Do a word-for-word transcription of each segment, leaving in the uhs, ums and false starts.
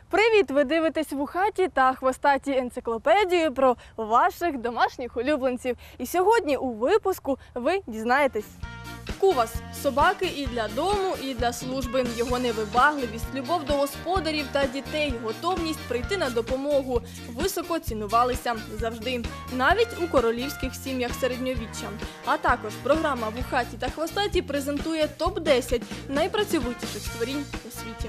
Привіт! Ви дивитесь «Вухаті та хвостаті» енциклопедію про ваших домашніх улюбленців. І сьогодні у випуску ви дізнаєтесь. Кувас – собаки і для дому, і для служби. Його невибагливість, любов до господарів та дітей, готовність прийти на допомогу високо цінувалися завжди, навіть у королівських сім'ях середньовіччя. А також програма «Вухаті та хвостаті» презентує топ десять найпрацьовитіших створінь у світі.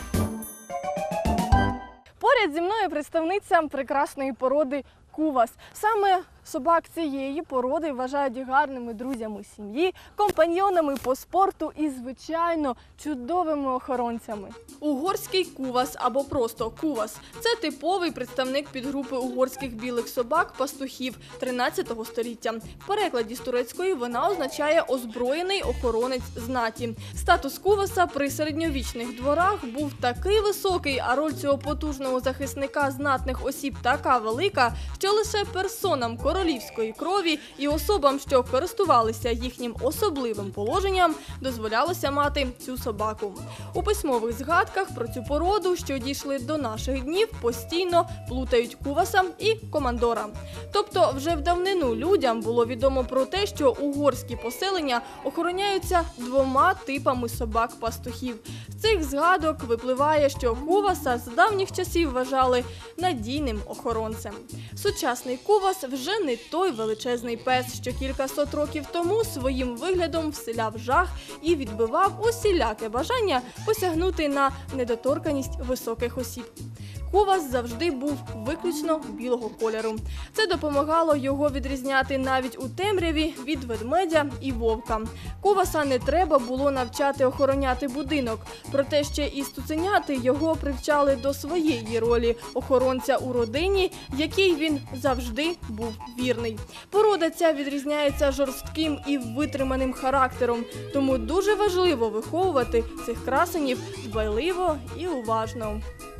Поряд зі мною представниця прекрасної породи кувас. Саме собак цієї породи вважають гарними друзями сім'ї, компаньйонами по спорту і, звичайно, чудовими охоронцями. Угорський кувас або просто кувас – це типовий представник підгрупи угорських білих собак-пастухів тринадцятого століття. В перекладі з турецької вона означає «озброєний охоронець знаті». Статус куваса при середньовічних дворах був такий високий, а роль цього потужного захисника знатних осіб така велика, що лише персонам королівської крові і особам, що користувалися їхнім особливим положенням, дозволялося мати цю собаку. У письмових згадках про цю породу, що дійшли до наших днів, постійно плутають куваса і командора. Тобто вже в давнину людям було відомо про те, що угорські поселення охороняються двома типами собак-пастухів. З цих згадок випливає, що куваса з давніх часів вважали надійним охоронцем. Сучасний кувас вже не той величезний пес, що кількасот років тому своїм виглядом вселяв жах і відбивав усіляке бажання посягнути на недоторканість високих осіб. Кувас завжди був виключно білого кольору. Це допомагало його відрізняти навіть у темряві від ведмедя і вовка. Куваса не треба було навчати охороняти будинок. Проте ще і цуценяти його привчали до своєї ролі охоронця у родині, якій він завжди був вірний. Порода ця відрізняється жорстким і витриманим характером, тому дуже важливо виховувати цих красенів дбайливо і уважно.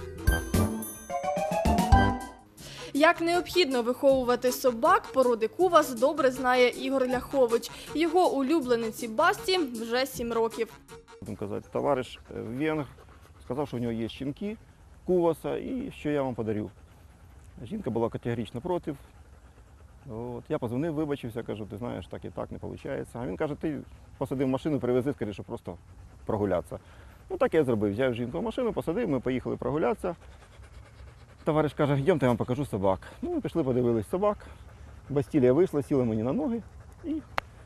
Як необхідно виховувати собак породи кувас, добре знає Ігор Ляхович. Його улюблениці Басті вже сім років. Товариш венгр сказав, що у нього є щенки куваса і що я вам подарю. Жінка була категорично проти. От. Я позвонив, вибачився, кажу, ти знаєш, так і так не виходить. А він каже, ти посадив машину, привези, скажи, щоб просто прогулятися. Ну так я зробив. Взяв жінку в машину, посадив, ми поїхали прогулятися. Товариш каже, йдемте, я вам покажу собак. Ну, ми пішли, подивились собак. Бастілія вийшла, сіла мені на ноги. І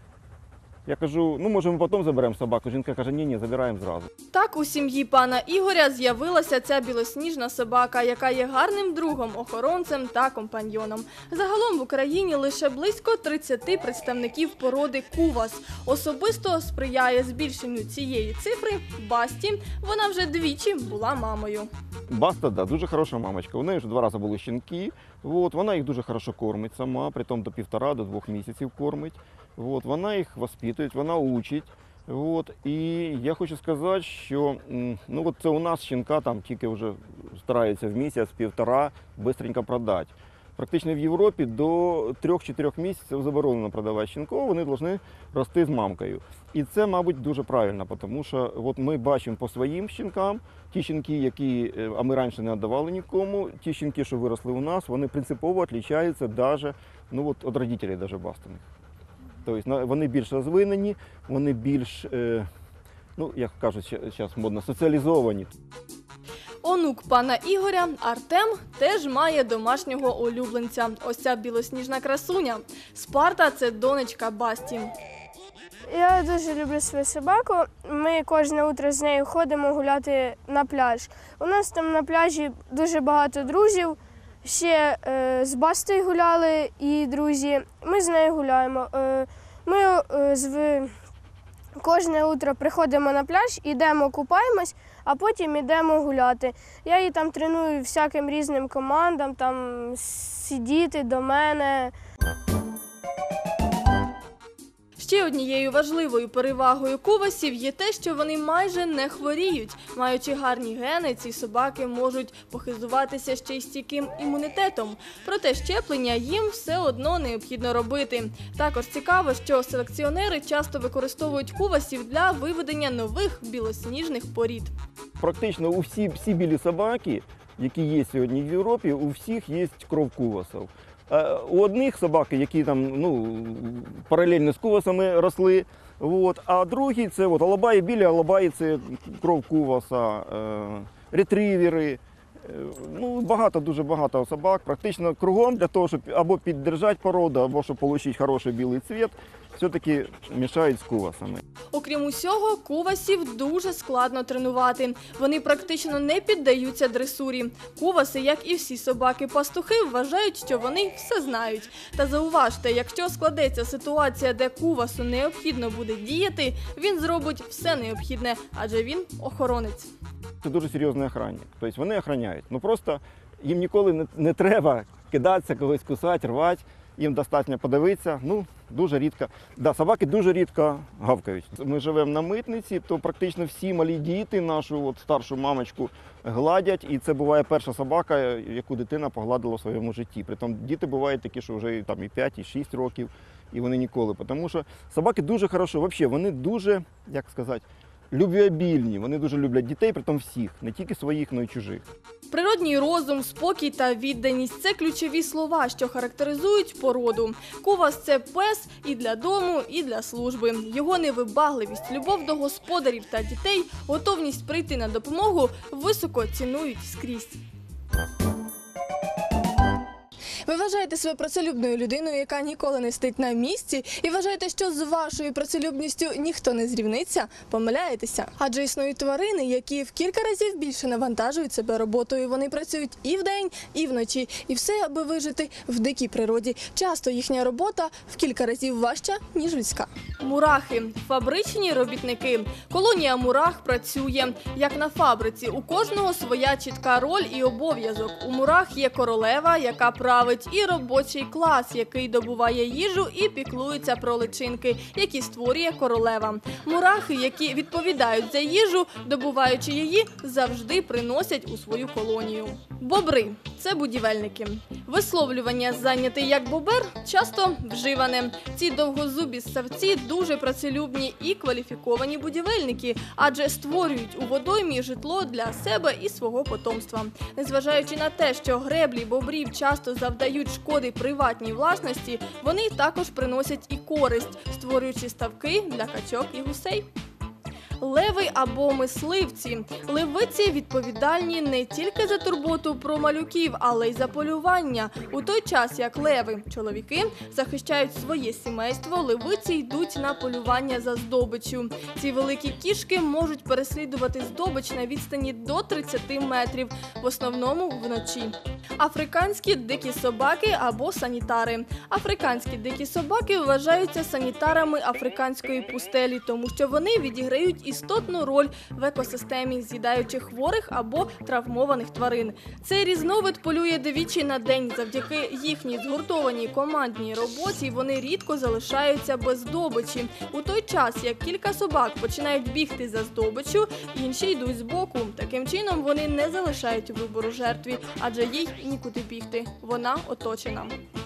я кажу, ну, може, ми потім заберемо собаку. Жінка каже, ні-ні, забираємо зразу. Так у сім'ї пана Ігоря з'явилася ця білосніжна собака, яка є гарним другом, охоронцем та компаньйоном. Загалом в Україні лише близько тридцяти представників породи кувас. Особисто сприяє збільшенню цієї цифри Басті. Вона вже двічі була мамою. Баста, да, дуже хороша мамочка. У неї вже два рази були щенки. От, вона їх дуже хорошо кормить сама, притом до півтора, до двох місяців кормить. От, вона їх воспитує, вона учить. От, і я хочу сказати, що ну, от це у нас щенка там тільки вже стараються в місяць-півтора швидко продати. Практично в Європі до трьох-чотирьох місяців заборонено продавати щенків, вони повинні рости з мамкою. І це, мабуть, дуже правильно, тому що от ми бачимо по своїм щенкам, ті щенки, які, а ми раніше не віддавали нікому, ті щенки, що виросли у нас, вони принципово відрізняються навіть ну, от, від батьків навіть бастиних. Тобто вони більш розвинені, вони більш, е, ну, як кажуть, зараз модно, соціалізовані. Онук пана Ігоря, Артем, теж має домашнього улюбленця. Ось ця білосніжна красуня. Спарта – це донечка Басті. Я дуже люблю свою собаку. Ми кожне утро з нею ходимо гуляти на пляж. У нас там на пляжі дуже багато друзів. Ще е, з Бастою гуляли і друзі. Ми з нею гуляємо. Е, ми е, з, кожне утро приходимо на пляж, йдемо купаємось, а потім йдемо гуляти. Я її там треную всяким різним командам, там сидіти до мене. Ще однією важливою перевагою кувасів є те, що вони майже не хворіють. Маючи гарні гени, ці собаки можуть похизуватися ще й стійким імунітетом. Проте щеплення їм все одно необхідно робити. Також цікаво, що селекціонери часто використовують кувасів для виведення нових білосніжних порід. Практично у всі, всі білі собаки які є сьогодні в Європі, у всіх є кров кувасів. Е, У одних собаки, які там ну, паралельно з кувасами росли, от, а другі це от, алабаї, білі алабаї – це кров куваса, е, ретривери. Ну, багато, дуже багато собак, практично кругом для того, щоб або підтримати породу, або щоб отримати хороший білий цвіт, все-таки мішають з кувасами. Окрім усього, кувасів дуже складно тренувати. Вони практично не піддаються дресурі. Куваси, як і всі собаки-пастухи, вважають, що вони все знають. Та зауважте, якщо складеться ситуація, де кувасу необхідно буде діяти, він зробить все необхідне, адже він охоронець. Це дуже серйозний охранник. Тобто вони охороняють. Ну просто їм ніколи не, не треба кидатися, когось кусати, рвати. Їм достатньо подивитися. Ну, дуже рідко. Да, собаки дуже рідко гавкають. Ми живемо на митниці, то практично всі малі діти нашу от, старшу мамочку гладять. І це буває перша собака, яку дитина погладила в своєму житті. Притом діти бувають такі, що вже там, і п'ять, і шість років, і вони ніколи. Тому що собаки дуже хорошо, взагалі, вони дуже, як сказати, любвеобільні, вони дуже люблять дітей, притом всіх, не тільки своїх, але й чужих. Природній розум, спокій та відданість – це ключові слова, що характеризують породу. Кувас – це пес і для дому, і для служби. Його невибагливість, любов до господарів та дітей, готовність прийти на допомогу високо цінують скрізь. Ви вважаєте себе працелюбною людиною, яка ніколи не стоїть на місці, і вважаєте, що з вашою працелюбністю ніхто не зрівниться? Помиляєтеся. Адже існують тварини, які в кілька разів більше навантажують себе роботою. Вони працюють і вдень, і вночі. І все, аби вижити в дикій природі. Часто їхня робота в кілька разів важча, ніж людська. Мурахи – фабричні робітники. Колонія мурах працює, як на фабриці. У кожного своя чітка роль і обов'язок. У мурах є королева, яка править, і робочий клас, який добуває їжу і піклується про личинки, які створює королева. Мурахи, які відповідають за їжу, добуваючи її, завжди приносять у свою колонію. Бобри – це будівельники. Висловлювання «зайнятий як бобер» часто вживане. Ці довгозубі ссавці дуже працелюбні і кваліфіковані будівельники, адже створюють у водоймі житло для себе і свого потомства. Незважаючи на те, що греблі бобрів часто завдають шкоди приватній власності, вони також приносять і користь, створюючи ставки для качок і гусей. Леви або мисливці. Левиці відповідальні не тільки за турботу про малюків, але й за полювання. У той час, як леви, чоловіки, захищають своє сімейство, левиці йдуть на полювання за здобиччю. Ці великі кішки можуть переслідувати здобич на відстані до тридцяти метрів, в основному вночі. Африканські дикі собаки або санітари. Африканські дикі собаки вважаються санітарами африканської пустелі, тому що вони відіграють істотну роль в екосистемі, з'їдаючи хворих або травмованих тварин. Цей різновид полює двічі на день. Завдяки їхній згуртованій командній роботі вони рідко залишаються без здобичі. У той час, як кілька собак починають бігти за здобиччю, інші йдуть збоку. Таким чином вони не залишають вибору жертві, адже їй нікуди бігти. Вона оточена.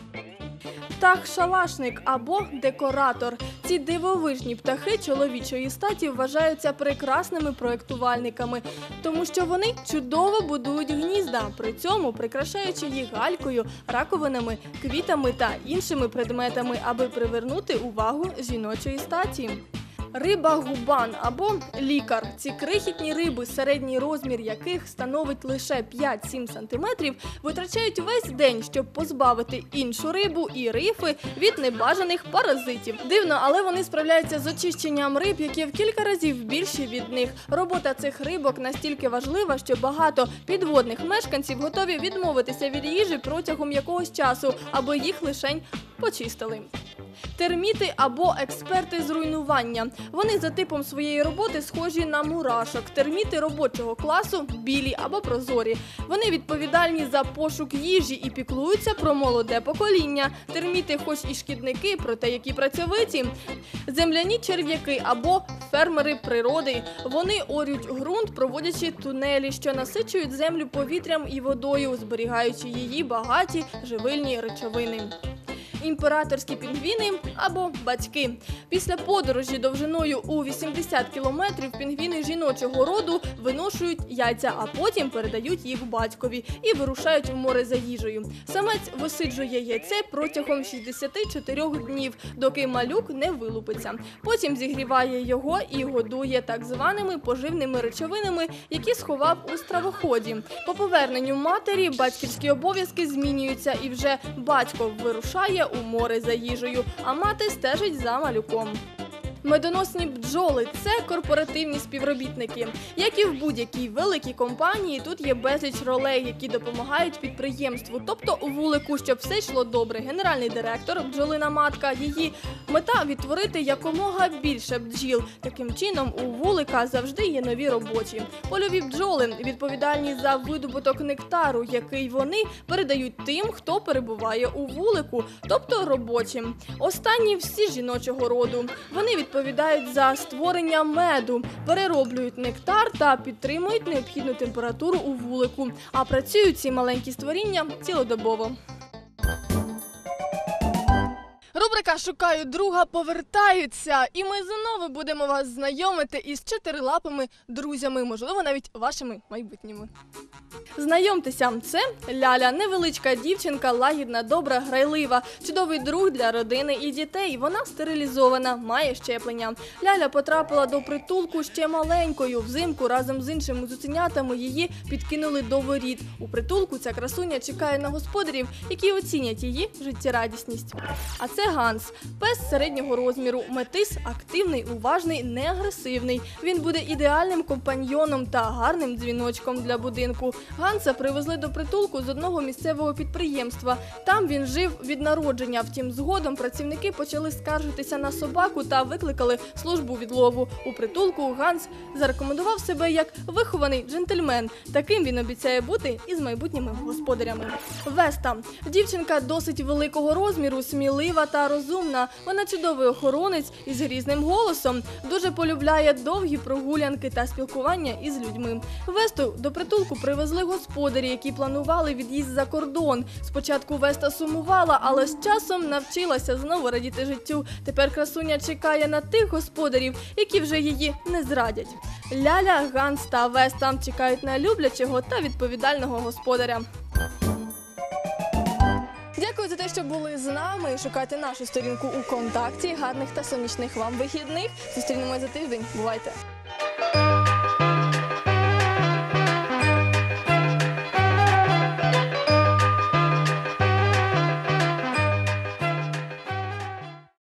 Птах-шалашник або декоратор. Ці дивовижні птахи чоловічої статі вважаються прекрасними проєктувальниками, тому що вони чудово будують гнізда, при цьому прикрашаючи їх галькою, раковинами, квітами та іншими предметами, аби привернути увагу жіночої статі. Риба-губан або лікар. Ці крихітні риби, середній розмір яких становить лише п'ять-сім сантиметрів, витрачають весь день, щоб позбавити іншу рибу і рифи від небажаних паразитів. Дивно, але вони справляються з очищенням риб, які в кілька разів більші від них. Робота цих рибок настільки важлива, що багато підводних мешканців готові відмовитися від їжі протягом якогось часу, аби їх лишень почистили. Терміти або експерти з руйнування. Вони за типом своєї роботи схожі на мурашок. Терміти робочого класу – білі або прозорі. Вони відповідальні за пошук їжі і піклуються про молоде покоління. Терміти хоч і шкідники, проте які працьовиті. Земляні черв'яки або фермери природи. Вони орють ґрунт, проводячи тунелі, що насичують землю повітрям і водою, зберігаючи її багаті живильні речовини. імператорські пінгвіни або батьки. Після подорожі довжиною у вісімдесят кілометрів пінгвіни жіночого роду виношують яйця, а потім передають їх батькові і вирушають в море за їжею. Самець висиджує яйце протягом шістдесят чотири днів, доки малюк не вилупиться. Потім зігріває його і годує так званими поживними речовинами, які сховав у стравоході. По поверненню матері батьківські обов'язки змінюються і вже батько вирушає у море за їжею, а мати стежить за малюком. Медоносні бджоли – це корпоративні співробітники. Як і в будь-якій великій компанії, тут є безліч ролей, які допомагають підприємству, тобто вулику, щоб все йшло добре. Генеральний директор, бджолина матка, її мета – відтворити якомога більше бджіл. Таким чином, у вулика завжди є нові робочі. Польові бджоли відповідальні за видобуток нектару, який вони передають тим, хто перебуває у вулику, тобто робочим. Останні всі жіночого роду. Вони відповідають відповідають за створення меду, перероблюють нектар та підтримують необхідну температуру у вулику. А працюють ці маленькі створіння цілодобово. Рубрика «Шукаю друга» повертаються, і ми знову будемо вас знайомити із чотирилапими друзями, можливо, навіть вашими майбутніми. Знайомтеся, це Ляля, невеличка дівчинка, лагідна, добра, грайлива, чудовий друг для родини і дітей. Вона стерилізована, має щеплення. Ляля потрапила до притулку ще маленькою. Взимку разом з іншими цуценятами її підкинули до воріт. У притулку ця красуня чекає на господарів, які оцінять її життєрадісність. А це Ганс, пес середнього розміру, метис, активний, уважний, не агресивний. Він буде ідеальним компаньйоном та гарним дзвіночком для будинку. Ганса привезли до притулку з одного місцевого підприємства. Там він жив від народження. Втім, згодом працівники почали скаржитися на собаку та викликали службу відлову. У притулку Ганс зарекомендував себе як вихований джентльмен. Таким він обіцяє бути і з майбутніми господарями. Веста. Дівчинка досить великого розміру, смілива та розумна. Вона чудовий охоронець із грізним голосом. Дуже полюбляє довгі прогулянки та спілкування із людьми. Весту до притулку привезли господарі, які планували від'їзд за кордон. Спочатку Веста сумувала, але з часом навчилася знову радіти життю. Тепер красуня чекає на тих господарів, які вже її не зрадять. Ляля, Ганс та Веста чекають на люблячого та відповідального господаря. Дякую за те, що були з нами. Шукайте нашу сторінку у «Контакті». Гарних та сонячних вам вихідних. Зустрінемось за тиждень. Бувайте!